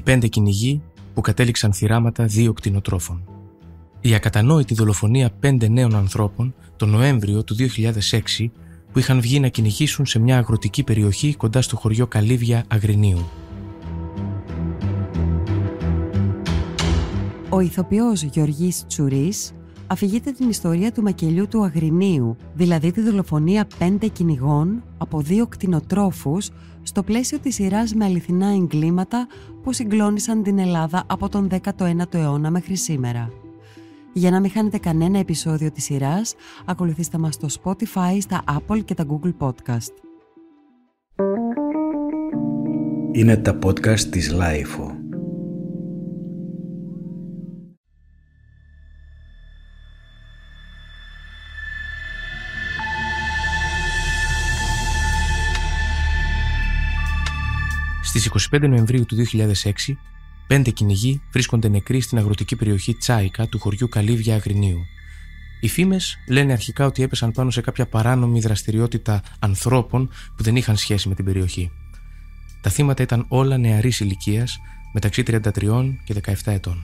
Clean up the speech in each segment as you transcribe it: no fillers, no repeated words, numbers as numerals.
5 κυνηγοί που κατέληξαν θυράματα 2 κτηνοτρόφων. Η ακατανόητη δολοφονία 5 νέων ανθρώπων τον Νοέμβριο του 2006 που είχαν βγει να κυνηγήσουν σε μια αγροτική περιοχή κοντά στο χωριό Καλύβια Αγρινίου. Ο ηθοποιός Γιωργής Τσουρής αφηγείται την ιστορία του μακελιού του Αγρινίου, δηλαδή τη δολοφονία 5 κυνηγών από 2 κτηνοτρόφους στο πλαίσιο της σειράς με αληθινά εγκλήματα που συγκλώνησαν την Ελλάδα από τον 19ο αιώνα μέχρι σήμερα. Για να μην χάνετε κανένα επεισόδιο της σειράς, ακολουθήστε μας στο Spotify, στα Apple και τα Google Podcast. Είναι τα podcast της Lifeo. Στις 25 Νοεμβρίου του 2006, 5 κυνηγοί βρίσκονται νεκροί στην αγροτική περιοχή Τσάικα του χωριού Καλύβια Αγρινίου. Οι φήμες λένε αρχικά ότι έπεσαν πάνω σε κάποια παράνομη δραστηριότητα ανθρώπων που δεν είχαν σχέση με την περιοχή. Τα θύματα ήταν όλα νεαρής ηλικίας, μεταξύ 33 και 17 ετών.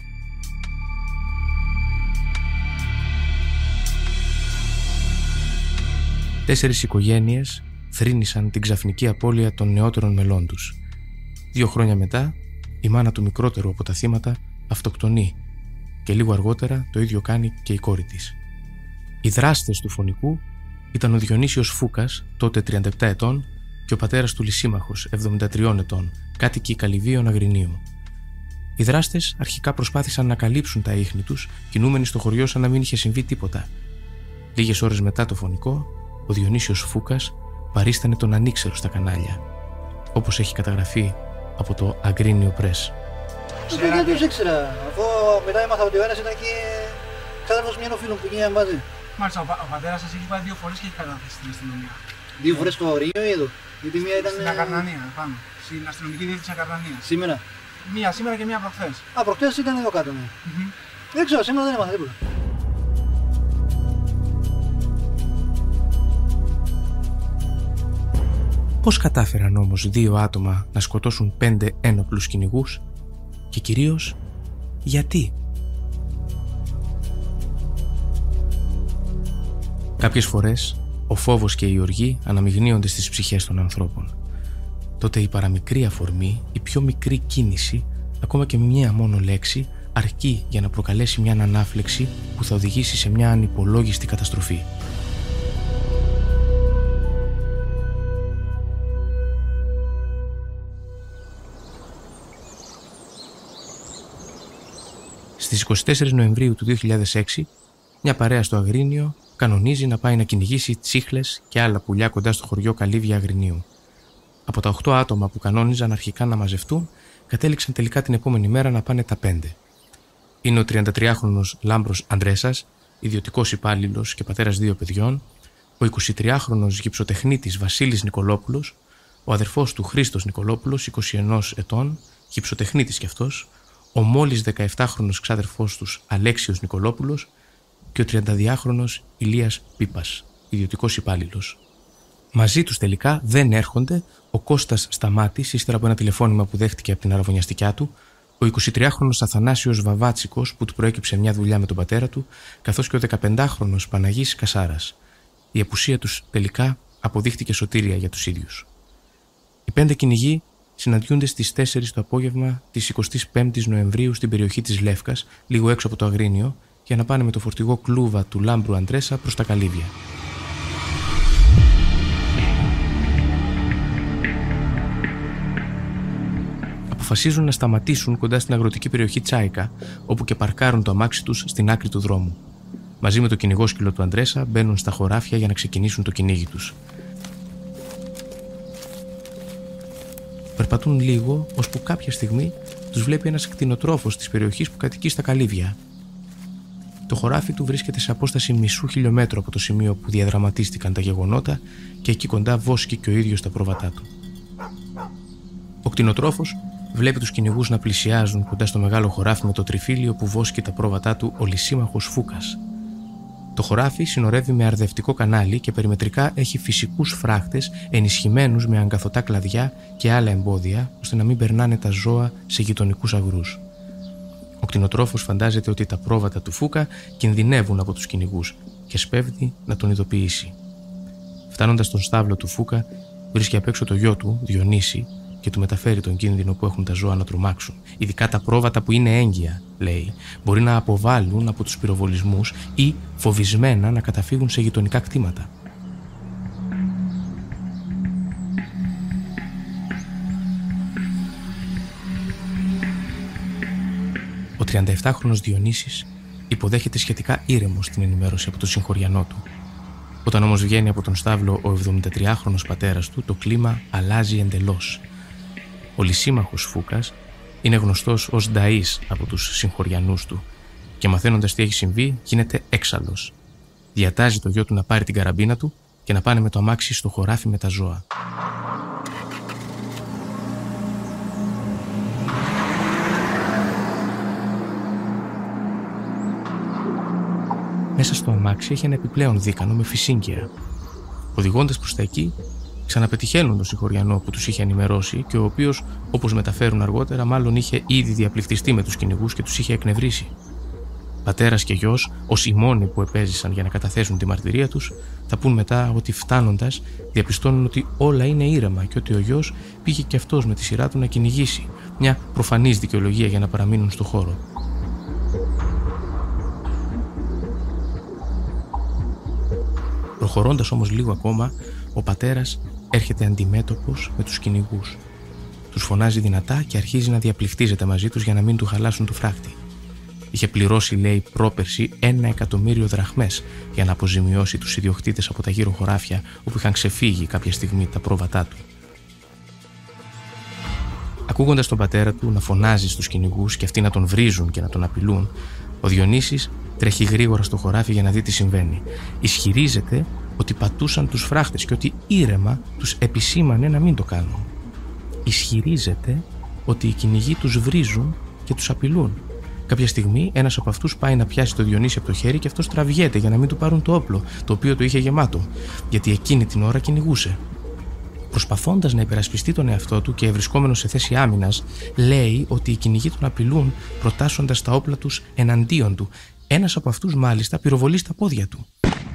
Τέσσερις οικογένειες θρήνησαν την ξαφνική απώλεια των νεότερων μελών τους. 2 χρόνια μετά, η μάνα του μικρότερου από τα θύματα αυτοκτονεί και λίγο αργότερα το ίδιο κάνει και η κόρη της. Οι δράστες του φονικού ήταν ο Διονύσιος Φούκας, τότε 37 ετών, και ο πατέρας του Λυσίμαχος, 73 ετών, κάτοικοι Καλυβίων Αγρινίου. Οι δράστες αρχικά προσπάθησαν να καλύψουν τα ίχνη τους, κινούμενοι στο χωριό σαν να μην είχε συμβεί τίποτα. Λίγες ώρες μετά το φονικό, ο Διονύσιος Φούκας παρίστανε τον ανήξερο στα κανάλια, όπως έχει καταγραφεί από το Αγρίνιο Press. Δεν τους ήξερα, αφού μετά έμαθα ότι ο ένας ήταν και ξάδερφος μιανού φίλου που γίνανε μαζί. Μάλιστα, ο πατέρας σας έχει πάει 2 φορές και έχει καταθέσει στην αστυνομία. 2 φορές στο Ρίο ή εδώ? Γιατί μία ήταν... Στην Ακαρνανία, πάνω. Στην αστυνομική διεύθυνση Ακαρνανίας. Σήμερα? Μία σήμερα και μία προχθές. Α, προχθές ήταν εδώ κάτω, ναι. Δεν ξέρω, σήμερα δεν έμαθα τίποτα. Πώς κατάφεραν όμως 2 άτομα να σκοτώσουν 5 ένοπλους κυνηγούς και κυρίως γιατί? Κάποιες φορές ο φόβος και η οργή αναμειγνύονται στις ψυχές των ανθρώπων. Τότε η παραμικρή αφορμή, η πιο μικρή κίνηση, ακόμα και μια μόνο λέξη, αρκεί για να προκαλέσει μια ανάφλεξη που θα οδηγήσει σε μια ανυπολόγιστη καταστροφή. Στις 24 Νοεμβρίου του 2006, μια παρέα στο Αγρίνιο κανονίζει να πάει να κυνηγήσει τσίχλες και άλλα πουλιά κοντά στο χωριό Καλύβια Αγρινίου. Από τα 8 άτομα που κανόνιζαν αρχικά να μαζευτούν, κατέληξαν τελικά την επόμενη μέρα να πάνε τα 5. Είναι ο 33χρονος Λάμπρος Αντρέσας, ιδιωτικός υπάλληλος και πατέρας 2 παιδιών, ο 23χρονος γυψοτεχνίτης Βασίλης Νικολόπουλος, ο αδερφός του Χρήστος Νικολόπουλος, 21 ετών, γυψοτεχνίτης κι αυτός, ο μόλις 17χρονος ξάδερφός τους Αλέξιος Νικολόπουλος και ο 32χρονος Ηλίας Πίπας, ιδιωτικός υπάλληλος. Μαζί τους τελικά δεν έρχονται ο Κώστας Σταμάτης, ύστερα από ένα τηλεφώνημα που δέχτηκε από την αραβωνιαστικιά του, ο 23χρονος Αθανάσιος Βαβάτσικος που του προέκυψε μια δουλειά με τον πατέρα του, καθώς και ο 15χρονος Παναγής Κασάρας. Η απουσία τους τελικά αποδείχτηκε σωτήρια για τους ίδιους. Οι 5 κυνηγοί συναντιούνται στις 4 το απόγευμα της 25ης Νοεμβρίου στην περιοχή της Λεύκας, λίγο έξω από το Αγρίνιο, για να πάνε με το φορτηγό κλούβα του Λάμπρου Αντρέσα προς τα Καλύβια. Αποφασίζουν να σταματήσουν κοντά στην αγροτική περιοχή Τσάικα, όπου και παρκάρουν το αμάξι τους στην άκρη του δρόμου. Μαζί με το κυνηγόσκυλο του Αντρέσα μπαίνουν στα χωράφια για να ξεκινήσουν το κυνήγι τους. Περπατούν λίγο, ώσπου κάποια στιγμή τους βλέπει ένας κτηνοτρόφος της περιοχής που κατοικεί στα Καλύβια. Το χωράφι του βρίσκεται σε απόσταση μισού χιλιόμετρου από το σημείο που διαδραματίστηκαν τα γεγονότα και εκεί κοντά βόσκει και ο ίδιος τα πρόβατά του. Ο κτηνοτρόφος βλέπει τους κυνηγούς να πλησιάζουν κοντά στο μεγάλο χωράφι με το τριφύλιο που βόσκει τα πρόβατά του ο Λυσίμαχος Φούκας. Το χωράφι συνορεύει με αρδευτικό κανάλι και περιμετρικά έχει φυσικούς φράχτες ενισχυμένους με αγκαθωτά κλαδιά και άλλα εμπόδια, ώστε να μην περνάνε τα ζώα σε γειτονικούς αγρούς. Ο κτηνοτρόφος φαντάζεται ότι τα πρόβατα του Φούκα κινδυνεύουν από τους κυνηγούς και σπέβδει να τον ειδοποιήσει. Φτάνοντας στον στάβλο του Φούκα, βρίσκει απ' έξω το γιο του, Διονύση, και του μεταφέρει τον κίνδυνο που έχουν τα ζώα να τρομάξουν. Ειδικά τα πρόβατα που είναι έγκυα, λέει, μπορεί να αποβάλουν από τους πυροβολισμούς ή φοβισμένα να καταφύγουν σε γειτονικά κτήματα. Ο 37χρονος Διονύσης υποδέχεται σχετικά ήρεμος την ενημέρωση από τον συγχωριανό του. Όταν όμως βγαίνει από τον στάβλο ο 73χρονος πατέρας του, το κλίμα αλλάζει εντελώς. Ο λυσίμαχος Φούκας είναι γνωστός ως Νταΐς από τους συγχωριανούς του και μαθαίνοντας τι έχει συμβεί γίνεται έξαλλος. Διατάζει το γιο του να πάρει την καραμπίνα του και να πάνε με το αμάξι στο χωράφι με τα ζώα. Μέσα στο αμάξι έχει ένα επιπλέον δίκανο με φυσίγγεια. Οδηγώντας προς τα εκεί, ξαναπετυχαίνουν τον συγχωριανό που τους είχε ενημερώσει και ο οποίος, όπως μεταφέρουν αργότερα, μάλλον είχε ήδη διαπληκτιστεί με τους κυνηγούς και τους είχε εκνευρίσει. Πατέρας και γιος, ως οι μόνοι που επέζησαν για να καταθέσουν τη μαρτυρία τους, θα πούν μετά ότι φτάνοντας διαπιστώνουν ότι όλα είναι ήρεμα και ότι ο γιος πήγε και αυτός με τη σειρά του να κυνηγήσει. Μια προφανής δικαιολογία για να παραμείνουν στο χώρο. Προχωρώντας όμως λίγο ακόμα, ο πατέρας έρχεται αντιμέτωπος με τους κυνηγούς. Τους φωνάζει δυνατά και αρχίζει να διαπληκτίζεται μαζί τους για να μην του χαλάσουν το φράχτη. Είχε πληρώσει, λέει, πρόπερση 1.000.000 δραχμές για να αποζημιώσει τους ιδιοκτήτες από τα γύρω χωράφια όπου είχαν ξεφύγει κάποια στιγμή τα πρόβατά του. Ακούγοντας τον πατέρα του να φωνάζει στους κυνηγούς και αυτοί να τον βρίζουν και να τον απειλούν, ο Διονύσης τρέχει γρήγορα στο χωράφι για να δει τι συμβαίνει. Ισχυρίζεται ότι πατούσαν τους φράχτες και ότι ήρεμα τους επισήμανε να μην το κάνουν. Ισχυρίζεται ότι οι κυνηγοί τους βρίζουν και τους απειλούν. Κάποια στιγμή ένας από αυτούς πάει να πιάσει το Διονύση από το χέρι και αυτός τραβιέται για να μην του πάρουν το όπλο, το οποίο το είχε γεμάτο, γιατί εκείνη την ώρα κυνηγούσε. Προσπαθώντας να υπερασπιστεί τον εαυτό του και βρισκόμενος σε θέση άμυνας, λέει ότι οι κυνηγοί τον απειλούν προτάσσοντας τα όπλα τους εναντίον του. Ένας από αυτούς μάλιστα πυροβολεί στα πόδια του.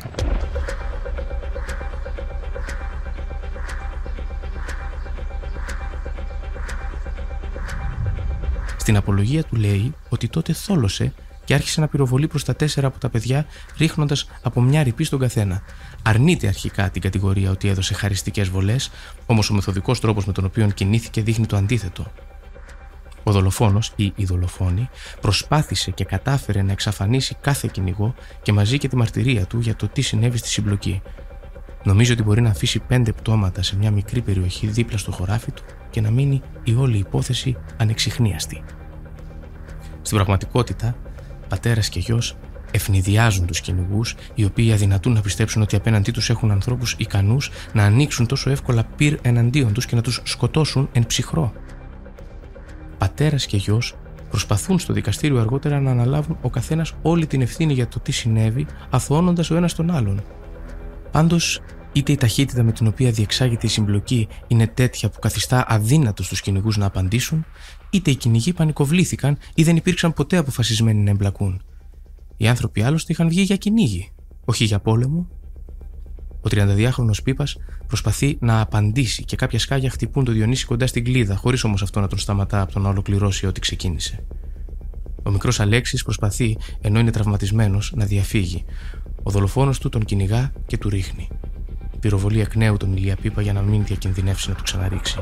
Στην απολογία του λέει ότι τότε θόλωσε και άρχισε να πυροβολεί προς τα 4 από τα παιδιά, ρίχνοντας από μια ρηπή στον καθένα. Αρνείται αρχικά την κατηγορία ότι έδωσε χαριστικές βολές, όμως ο μεθοδικός τρόπος με τον οποίο κινήθηκε δείχνει το αντίθετο. Ο δολοφόνος ή η δολοφόνη προσπάθησε και κατάφερε να εξαφανίσει κάθε κυνηγό και μαζί και τη μαρτυρία του για το τι συνέβη στη συμπλοκή. Νομίζει ότι μπορεί να αφήσει 5 πτώματα σε μια μικρή περιοχή δίπλα στο χωράφι του και να μείνει η όλη υπόθεση ανεξιχνίαστη. Στην πραγματικότητα, πατέρας και γιος ευνηδιάζουν τους κυνηγούς, οι οποίοι αδυνατούν να πιστέψουν ότι απέναντί τους έχουν ανθρώπους ικανούς να ανοίξουν τόσο εύκολα πυρ εναντίον τους και να τους σκοτώσουν εν ψυχρό. Πατέρας και γιος προσπαθούν στο δικαστήριο αργότερα να αναλάβουν ο καθένας όλη την ευθύνη για το τι συνέβη, αθωώνοντας ο ένας τον άλλον. Πάντως, είτε η ταχύτητα με την οποία διεξάγεται η συμπλοκή είναι τέτοια που καθιστά αδύνατο στους κυνηγούς να απαντήσουν, είτε οι κυνηγοί πανικοβλήθηκαν ή δεν υπήρξαν ποτέ αποφασισμένοι να εμπλακούν. Οι άνθρωποι άλλωστε είχαν βγει για κυνήγι, όχι για πόλεμο. Ο 32χρονος Πίπας προσπαθεί να απαντήσει και κάποια σκάγια χτυπούν το Διονύση κοντά στην κλίδα, χωρίς όμως αυτό να τον σταματά από το να ολοκληρώσει ό,τι ξεκίνησε. Ο μικρός Αλέξης προσπαθεί, ενώ είναι τραυματισμένος, να διαφύγει. Ο δολοφόνος του τον κυνηγά και του ρίχνει. Πυροβολεί εκ νέου τον Ηλία Πίπα για να μην διακινδυνεύσει να του ξαναρίξει.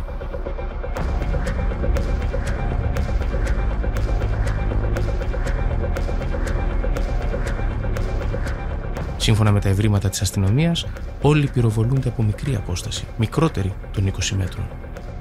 Σύμφωνα με τα ευρήματα της αστυνομίας, όλοι πυροβολούνται από μικρή απόσταση, μικρότερη των 20 μέτρων.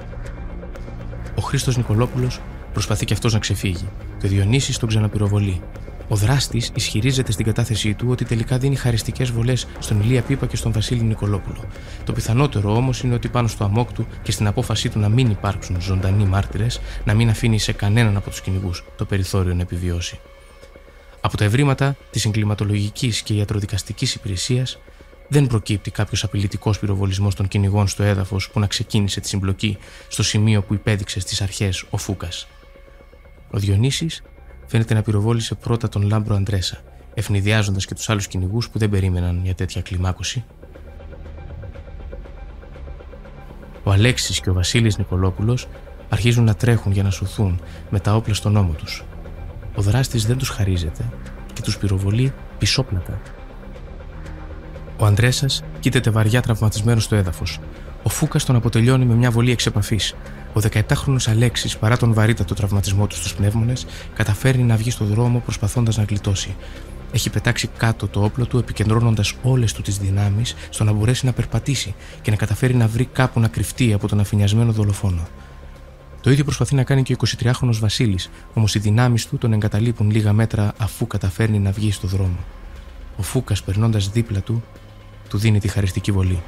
Ο Χρήστος Νικολόπουλος προσπαθεί και αυτός να ξεφύγει και ο Διονύσης τον ξαναπυροβολεί. Ο δράστης ισχυρίζεται στην κατάθεσή του ότι τελικά δίνει χαριστικές βολές στον Ηλία Πίπα και στον Βασίλη Νικολόπουλο. Το πιθανότερο όμως είναι ότι πάνω στο αμόκ του και στην απόφασή του να μην υπάρξουν ζωντανοί μάρτυρες, να μην αφήνει σε κανέναν από τους κυνηγούς το περιθώριο να επιβιώσει. Από τα ευρήματα της εγκληματολογικής και ιατροδικαστικής υπηρεσίας δεν προκύπτει κάποιος απειλητικός πυροβολισμός των κυνηγών στο έδαφος που να ξεκίνησε τη συμπλοκή στο σημείο που υπέδειξε στις αρχές ο Φούκας. Ο Διονύσης φαίνεται να πυροβόλησε πρώτα τον Λάμπρο Αντρέσα, ευνηδιάζοντας και τους άλλους κυνηγούς που δεν περίμεναν μια τέτοια κλιμάκωση. Ο Αλέξης και ο Βασίλης Νικολόπουλος αρχίζουν να τρέχουν για να σωθούν με τα όπλα στον ώμο τους. Ο δράστης δεν τους χαρίζεται και τους πυροβολεί πισόπλατα. Ο Αντρέσας κοίταται βαριά τραυματισμένος στο έδαφος. Ο Φούκας τον αποτελειώνει με μια βολή εξ επαφής. Ο 17χρονος Αλέξης, παρά τον βαρύτατο τραυματισμό του στους πνεύμονες, καταφέρνει να βγει στο δρόμο προσπαθώντας να γλιτώσει. Έχει πετάξει κάτω το όπλο του, επικεντρώνοντας όλες του τις δυνάμεις στο να μπορέσει να περπατήσει και να καταφέρει να βρει κάπου να κρυφτεί από τον αφηνιασμένο δολοφόνο. Το ίδιο προσπαθεί να κάνει και ο 23χρονος Βασίλης, όμως οι δυνάμεις του τον εγκαταλείπουν λίγα μέτρα αφού καταφέρνει να βγει στο δρόμο. Ο Φούκας, περνώντας δίπλα του, του δίνει τη χαριστική βολή.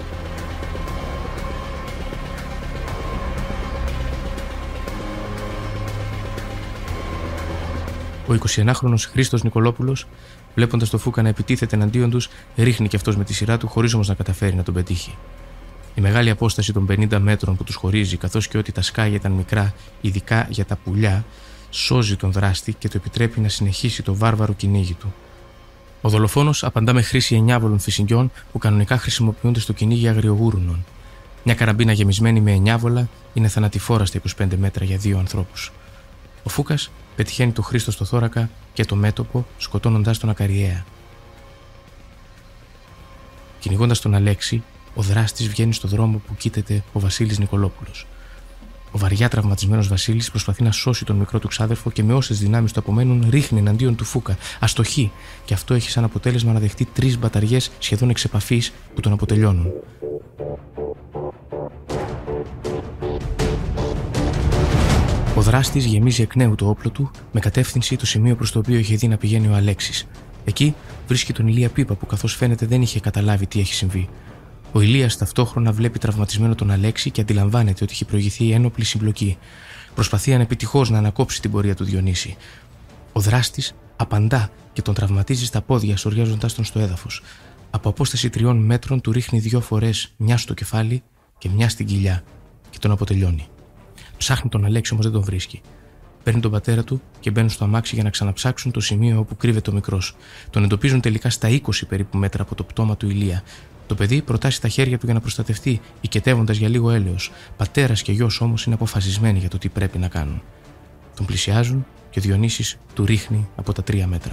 Ο 21χρονος Χρήστος Νικολόπουλος, βλέποντας το Φούκα να επιτίθεται εναντίον τους, ρίχνει και αυτός με τη σειρά του, χωρίς όμως να καταφέρει να τον πετύχει. Η μεγάλη απόσταση των 50 μέτρων που τους χωρίζει, καθώς και ότι τα σκάγια ήταν μικρά, ειδικά για τα πουλιά, σώζει τον δράστη και του επιτρέπει να συνεχίσει το βάρβαρο κυνήγι του. Ο δολοφόνος απαντά με χρήση 9βολων φυσιγγιών που κανονικά χρησιμοποιούνται στο κυνήγι αγριογούρουνων. Μια καραμπίνα γεμισμένη με 9βολα είναι θανατηφόρα στα 25 μέτρα για 2 ανθρώπους. Ο Φούκας πετυχαίνει τον Χρήστο στο θώρακα και το μέτωπο, σκοτώνοντας τον ακαριέα. Κυνηγώντας τον Αλέξη, ο δράστης βγαίνει στο δρόμο που κοίταται ο Βασίλης Νικολόπουλος. Ο βαριά τραυματισμένος Βασίλης προσπαθεί να σώσει τον μικρό του ξάδερφο και με όσες δυνάμεις του απομένουν ρίχνει εναντίον του Φούκα. Αστοχεί, και αυτό έχει σαν αποτέλεσμα να δεχτεί 3 μπαταριές σχεδόν εξ επαφής που τον αποτελειώνουν. Ο δράστης γεμίζει εκ νέου το όπλο του με κατεύθυνση το σημείο προς το οποίο είχε δει να πηγαίνει ο Αλέξης. Εκεί βρίσκει τον Ηλία Πίπα που, καθώς φαίνεται, δεν είχε καταλάβει τι έχει συμβεί. Ο Ηλίας ταυτόχρονα βλέπει τραυματισμένο τον Αλέξη και αντιλαμβάνεται ότι έχει προηγηθεί ένοπλη συμπλοκή. Προσπαθεί ανεπιτυχώς να ανακόψει την πορεία του Διονύση. Ο δράστης απαντά και τον τραυματίζει στα πόδια, σωριάζοντας τον στο έδαφος. Από απόσταση 3 μέτρων του ρίχνει 2 φορές, μια στο κεφάλι και μια στην κοιλιά, και τον αποτελειώνει. Ψάχνει τον Αλέξη, όμως δεν τον βρίσκει. Παίρνει τον πατέρα του και μπαίνουν στο αμάξι για να ξαναψάξουν το σημείο όπου κρύβεται ο μικρός. Τον εντοπίζουν τελικά στα 20 περίπου μέτρα από το πτώμα του Ηλία. Το παιδί προτάσει τα χέρια του για να προστατευτεί, οικετεύοντας για λίγο έλεος. Πατέρας και γιος όμως είναι αποφασισμένοι για το τι πρέπει να κάνουν. Τον πλησιάζουν και ο Διονύσης του ρίχνει από τα 3 μέτρα.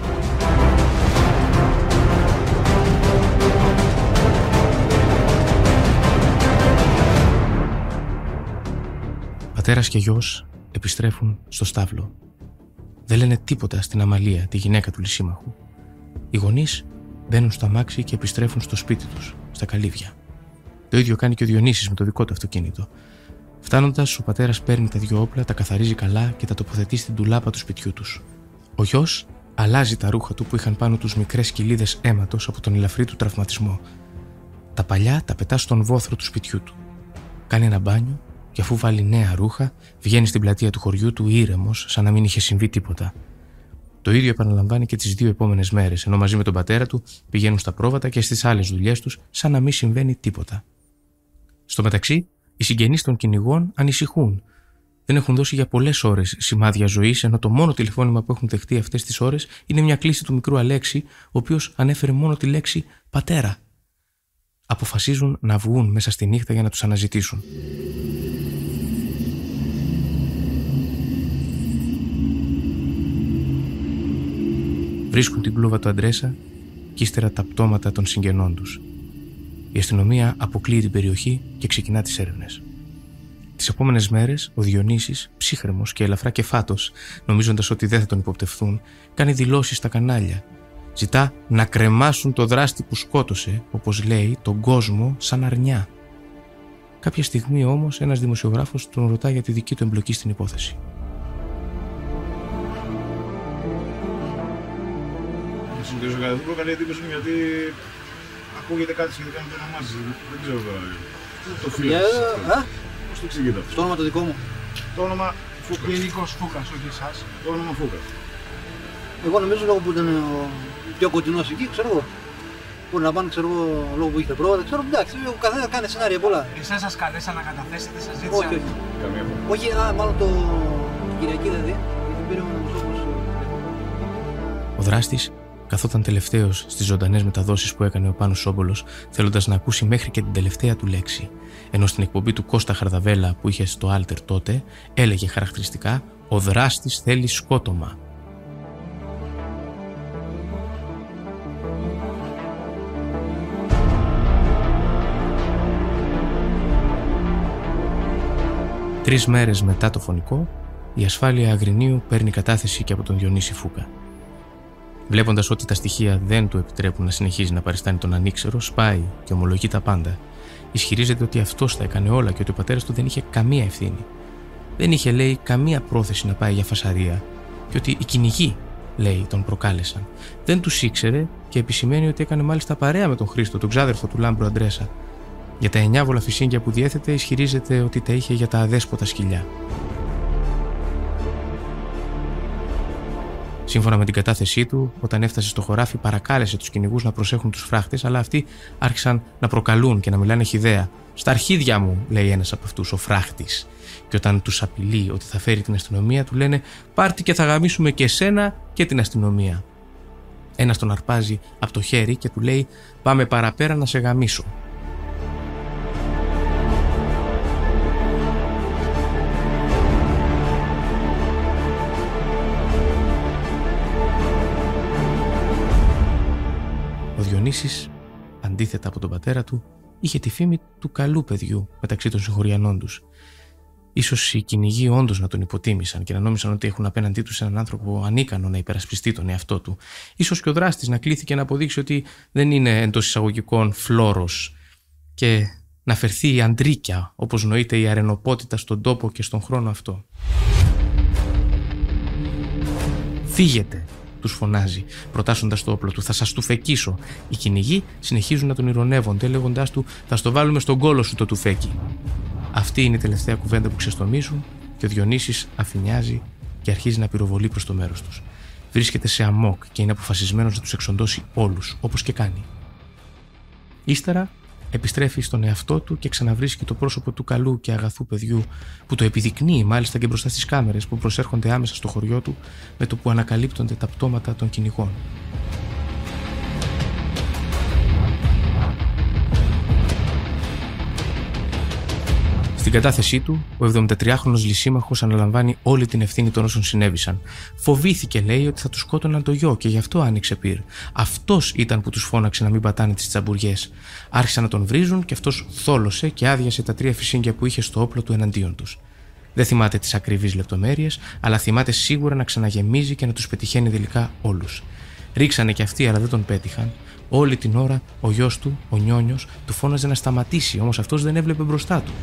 Πατέρας και γιος επιστρέφουν στο στάβλο. Δεν λένε τίποτα στην Αμαλία, τη γυναίκα του Λυσίμαχου. Οι γονείς μπαίνουν στο αμάξι και επιστρέφουν στο σπίτι τους, στα καλύβια. Το ίδιο κάνει και ο Διονύσης με το δικό του αυτοκίνητο. Φτάνοντας, ο πατέρας παίρνει τα 2 όπλα, τα καθαρίζει καλά και τα τοποθετεί στην ντουλάπα του σπιτιού τους. Ο γιος αλλάζει τα ρούχα του που είχαν πάνω τους μικρές κοιλίδες αίματος από τον ελαφρύ του τραυματισμό. Τα παλιά τα πετά στον βόθρο του σπιτιού του. Κάνει ένα μπάνιο και αφού βάλει νέα ρούχα, βγαίνει στην πλατεία του χωριού του ήρεμος, σαν να μην είχε συμβεί τίποτα. Το ίδιο επαναλαμβάνει και τις 2 επόμενες μέρες, ενώ μαζί με τον πατέρα του πηγαίνουν στα πρόβατα και στις άλλες δουλειές τους, σαν να μην συμβαίνει τίποτα. Στο μεταξύ, οι συγγενείς των κυνηγών ανησυχούν. Δεν έχουν δώσει για πολλές ώρες σημάδια ζωής, ενώ το μόνο τηλεφώνημα που έχουν δεχτεί αυτές τις ώρες είναι μια κλήση του μικρού Αλέξη, ο οποίος ανέφερε μόνο τη λέξη «πατέρα». Αποφασίζουν να βγουν μέσα στη νύχτα για να τους αναζητήσουν. Βρίσκουν την κλούβα του Αντρέσα και ύστερα τα πτώματα των συγγενών τους. Η αστυνομία αποκλείει την περιοχή και ξεκινά τις έρευνες. Τις επόμενες μέρες, ο Διονύσης, ψύχρεμος και ελαφρά κεφάτος, νομίζοντας ότι δεν θα τον υποπτευθούν, κάνει δηλώσεις στα κανάλια. Ζητά να κρεμάσουν το δράστη που σκότωσε, όπως λέει, τον κόσμο σαν αρνιά. Κάποια στιγμή όμως ένας δημοσιογράφος τον ρωτά για τη δική του εμπλοκή στην υπόθεση. Συντηρήσω κάτι, μου έκανε εντύπωση γιατί ακούγεται κάτι σχετικά με το όνομά σας. Δεν ξέρω τώρα. Το φίλο σας. Πώς το εξηγείτε αυτό? Το όνομα το δικό μου. Το όνομα Φούκας. Γενικός Φούκας, όχι εσάς. Το όνομα Φούκας. Εγώ νομίζω λόγω που ήταν πιο κοντινός εκεί, ξέρω εγώ. Μπορεί να πάνε, ξέρω εγώ, λόγω που είχε πρόβατα, ξέρω, εντάξει, ο καθένας κάνει σενάρια πολλά. Εσάς σας καλέσαν να καταθέσετε, σας ζήτησαν? Όχι, όχι. Όχι, μάλλον την Κυριακή δηλαδή, γιατί πήραμε να μου όπως... Ο δράστης καθόταν τελευταίος στις ζωντανές μεταδόσεις που έκανε ο Πάνος Σόμπολος, θέλοντας να ακούσει μέχρι και την τελευταία του λέξη. Ενώ στην εκπομπή του Κώστα Χαρδαβέλα που είχε στο Άλτερ τότε, έλεγε χαρακτηριστικά «Ο δράστης θέλει σκότωμα». Τρεις μέρες μετά το φωνικό, η ασφάλεια Αγρινίου παίρνει κατάθεση και από τον Διονύση Φούκα. Βλέποντας ότι τα στοιχεία δεν του επιτρέπουν να συνεχίζει να παριστάνει τον ανήξερο, σπάει και ομολογεί τα πάντα. Ισχυρίζεται ότι αυτός τα έκανε όλα και ότι ο πατέρας του δεν είχε καμία ευθύνη. Δεν είχε, λέει, καμία πρόθεση να πάει για φασαρία και ότι οι κυνηγοί, λέει, τον προκάλεσαν. Δεν τους ήξερε και επισημαίνει ότι έκανε μάλιστα παρέα με τον Χρήστο, τον ξάδερφο του Λάμπρου Αντρέσα. Για τα 9 βολαφισίνγκια που διέθετε, ισχυρίζεται ότι τα είχε για τα αδέσποτα σκυλιά. Σύμφωνα με την κατάθεσή του, όταν έφτασε στο χωράφι, παρακάλεσε τους κυνηγούς να προσέχουν τους φράχτες, αλλά αυτοί άρχισαν να προκαλούν και να μιλάνε χυδαία. «Στα αρχίδια μου», λέει ένας από αυτούς, ο φράχτης. Και όταν τους απειλεί ότι θα φέρει την αστυνομία, του λένε «Πάρτι και θα γαμίσουμε και εσένα και την αστυνομία». Ένας τον αρπάζει από το χέρι και του λέει «Πάμε παραπέρα να σε γαμίσω». Ο Διονύσης, αντίθετα από τον πατέρα του, είχε τη φήμη του καλού παιδιού μεταξύ των συγχωριανών τους. Ίσως οι κυνηγοί όντως να τον υποτίμησαν και να νόμισαν ότι έχουν απέναντί τους έναν άνθρωπο ανίκανο να υπερασπιστεί τον εαυτό του. Ίσως και ο δράστης να κλήθηκε να αποδείξει ότι δεν είναι εντός εισαγωγικών φλόρος και να φερθεί η αντρίκια, όπως νοείται η αρενοπότητα στον τόπο και στον χρόνο αυτό. «Φύγετε», τους φωνάζει, προτάσσοντας το όπλο του. «Θα σας τουφεκίσω». Οι κυνηγοί συνεχίζουν να τον ειρωνεύονται, λέγοντάς του «Θα στο βάλουμε στον κόλο σου το τουφέκι». Αυτή είναι η τελευταία κουβέντα που ξεστομίζουν και ο Διονύσης αφηνιάζει και αρχίζει να πυροβολεί προς το μέρος τους. Βρίσκεται σε αμόκ και είναι αποφασισμένος να τους εξοντώσει όλους, όπως και κάνει. Ύστερα επιστρέφει στον εαυτό του και ξαναβρίσκει το πρόσωπο του καλού και αγαθού παιδιού, που το επιδεικνύει μάλιστα και μπροστά στις κάμερες που προσέρχονται άμεσα στο χωριό του με το που ανακαλύπτονται τα πτώματα των κυνηγών. Στην κατάθεσή του, ο 73χρονος λυσίμαχος αναλαμβάνει όλη την ευθύνη των όσων συνέβησαν. Φοβήθηκε, λέει, ότι θα του σκότωναν το γιο και γι' αυτό άνοιξε πυρ. Αυτός ήταν που τους φώναξε να μην πατάνε τις τσαμπουριές. Άρχισαν να τον βρίζουν και αυτός θόλωσε και άδειασε τα 3 φυσίγγια που είχε στο όπλο του εναντίον τους. Δεν θυμάται τις ακριβείς λεπτομέρειες, αλλά θυμάται σίγουρα να ξαναγεμίζει και να τους πετυχαίνει τελικά όλους. Ρίξανε κι αυτοί, αλλά δεν τον πέτυχαν. Όλη την ώρα ο γιος του, ο Νιόνιος, του φώναζε να σταματήσει, όμως αυτός δεν έβλεπε μπροστά του.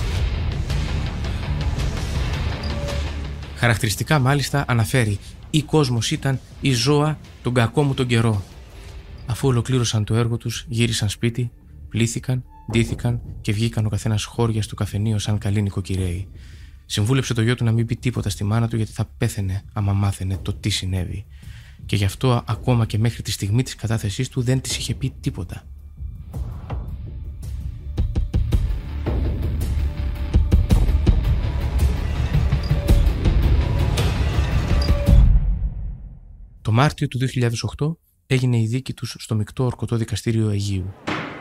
Χαρακτηριστικά μάλιστα αναφέρει «Ή κόσμος ήταν η ζώα τον κακό μου τον καιρό». Αφού ολοκλήρωσαν το έργο τους, γύρισαν σπίτι, πλήθηκαν, ντύθηκαν και βγήκαν ο καθένας χώρια στο καφενείο σαν καλοί νοικοκυρέοι. Συμβούλεψε το γιο του να μην πει τίποτα στη μάνα του γιατί θα πέθαινε άμα μάθαινε το τι συνέβη. Και γι' αυτό ακόμα και μέχρι τη στιγμή της κατάθεσής του δεν της είχε πει τίποτα. Το Μάρτιο του 2008 έγινε η δίκη τους στο Μεικτό Ορκωτό Δικαστήριο Αιγείου.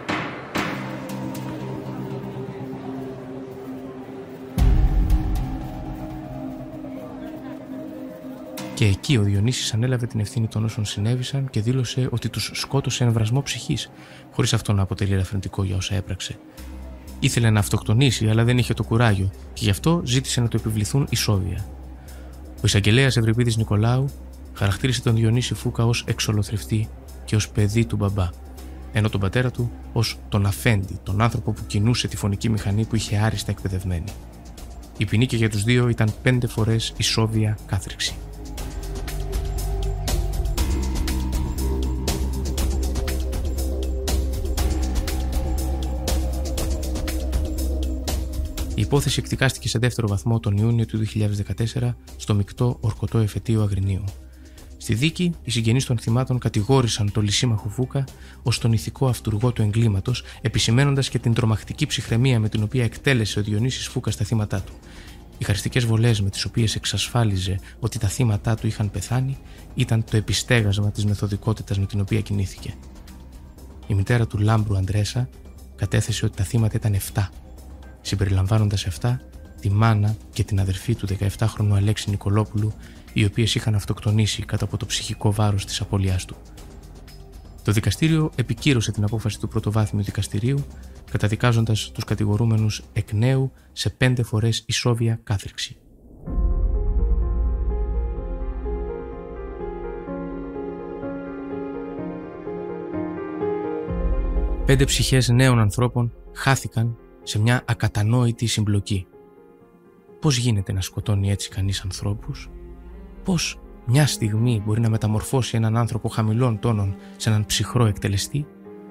Και εκεί ο Διονύσης ανέλαβε την ευθύνη των όσων συνέβησαν και δήλωσε ότι τους σκότωσε εμβρασμό ψυχής, χωρίς αυτό να αποτελεί ελαφρυντικό για όσα έπραξε. Ήθελε να αυτοκτονήσει, αλλά δεν είχε το κουράγιο και γι' αυτό ζήτησε να του επιβληθούν ισόβια. Ο εισαγγελέας Ευρυπίδης Νικολάου χαρακτήρισε τον Διονύση Φούκα ως εξολοθρευτή και ως παιδί του μπαμπά, ενώ τον πατέρα του ως τον αφέντη, τον άνθρωπο που κινούσε τη φωνική μηχανή που είχε άριστα εκπαιδευμένη. Η ποινή και για τους δύο ήταν 5 φορές ισόβια κάθριξη. Η υπόθεση εκδικάστηκε σε δεύτερο βαθμό τον Ιούνιο του 2014 στο Μεικτό Ορκωτό Εφετείο Αγρινίου. Στη δίκη, οι συγγενείς των θυμάτων κατηγόρησαν τον Λυσίμαχο Φούκα ως τον ηθικό αυτουργό του εγκλήματος, επισημαίνοντας και την τρομακτική ψυχραιμία με την οποία εκτέλεσε ο Διονύσης Φούκας τα θύματά του. Οι χαριστικές βολές με τις οποίες εξασφάλιζε ότι τα θύματά του είχαν πεθάνει ήταν το επιστέγασμα της μεθοδικότητας με την οποία κινήθηκε. Η μητέρα του Λάμπρου Αντρέσα κατέθεσε ότι τα θύματα ήταν 7, συμπεριλαμβάνοντας 7 τη μάνα και την αδερφή του 17χρονου Αλέξη Νικολόπουλου, οι οποίες είχαν αυτοκτονήσει κάτω από το ψυχικό βάρος της απώλειάς του. Το δικαστήριο επικύρωσε την απόφαση του πρωτοβάθμιου δικαστηρίου, καταδικάζοντας τους κατηγορούμενους εκ νέου σε 5 φορές ισόβια κάθριξη. Πέντε ψυχές νέων ανθρώπων χάθηκαν σε μια ακατανόητη συμπλοκή. Πώς γίνεται να σκοτώνει έτσι κανείς ανθρώπους? Πώς μια στιγμή μπορεί να μεταμορφώσει έναν άνθρωπο χαμηλών τόνων σε έναν ψυχρό εκτελεστή?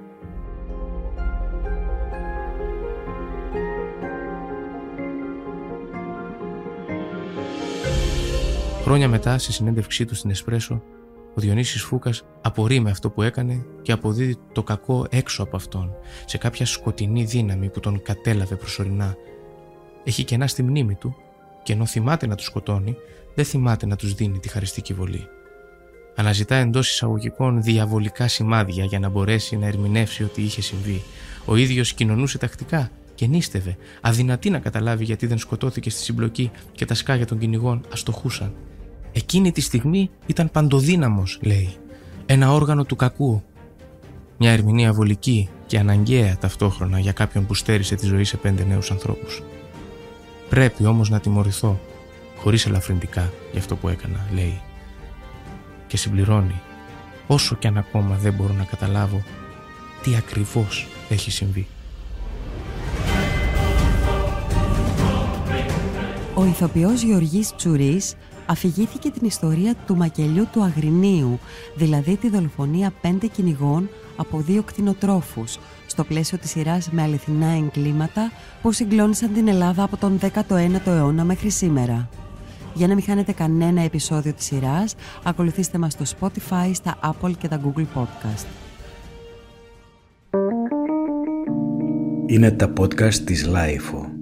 Χρόνια μετά, σε συνέντευξή του στην Εσπρέσο, ο Διονύσης Φούκας απορεί με αυτό που έκανε και αποδίδει το κακό έξω από αυτόν, σε κάποια σκοτεινή δύναμη που τον κατέλαβε προσωρινά. Έχει κενά στη μνήμη του και ενώ θυμάται να τους σκοτώνει, δεν θυμάται να τους δίνει τη χαριστική βολή. Αναζητά εντός εισαγωγικών διαβολικά σημάδια για να μπορέσει να ερμηνεύσει ότι είχε συμβεί. Ο ίδιος κοινωνούσε τακτικά και νίστευε, αδυνατή να καταλάβει γιατί δεν σκοτώθηκε στη συμπλοκή και τα σκάγια των κυνηγών αστοχούσαν. Εκείνη τη στιγμή ήταν παντοδύναμος, λέει, ένα όργανο του κακού. Μια ερμηνεία βολική και αναγκαία ταυτόχρονα για κάποιον που στέρισε τη ζωή σε 5 νέους ανθρώπους. Πρέπει όμως να τιμωρηθώ, χωρίς ελαφρυντικά, για αυτό που έκανα, λέει. Και συμπληρώνει, όσο κι αν ακόμα δεν μπορώ να καταλάβω τι ακριβώς έχει συμβεί. Ο ηθοποιός Γεωργής Τσουρής αφηγήθηκε την ιστορία του μακελιού του Αγρινίου, δηλαδή τη δολοφονία 5 κυνηγών από 2 κτηνοτρόφους, στο πλαίσιο της σειράς με αληθινά εγκλήματα που συγκλώνησαν την Ελλάδα από τον 19ο αιώνα μέχρι σήμερα. Για να μην χάνετε κανένα επεισόδιο της σειράς, ακολουθήστε μας στο Spotify, στα Apple και τα Google Podcast. Είναι τα podcast της Lifeo.